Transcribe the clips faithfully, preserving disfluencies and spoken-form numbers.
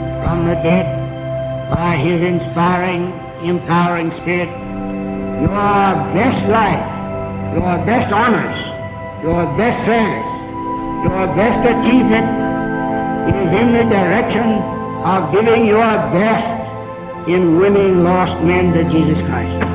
from the dead by His inspiring, empowering Spirit. Your best life, your best honors, your best service, your best achievement is in the direction of giving your best in winning lost men to Jesus Christ.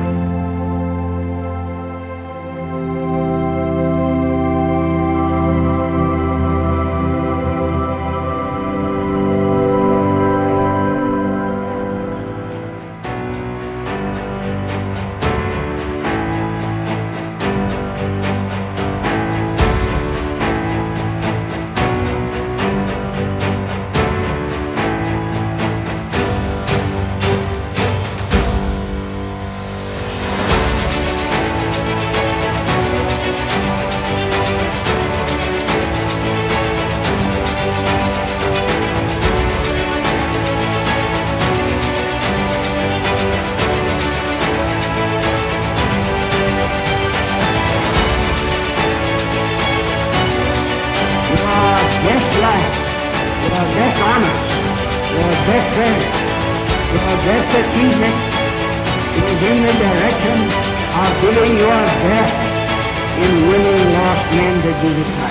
Your best honors, your best service, your best achievement is in the direction of giving your best in winning lost men to Jesus Christ.